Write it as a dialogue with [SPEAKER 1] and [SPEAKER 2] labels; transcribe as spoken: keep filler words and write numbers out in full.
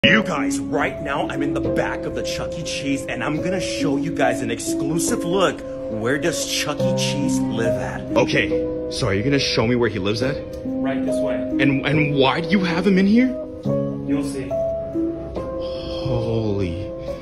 [SPEAKER 1] You guys, right now I'm in the back of the Chuck E. Cheese and I'm gonna show you guys an exclusive look. Where does Chuck E. Cheese live at? Okay, so are you gonna show me where he lives at?
[SPEAKER 2] Right this way.
[SPEAKER 1] And and why do you have him in here?
[SPEAKER 2] You'll see.
[SPEAKER 1] Holy.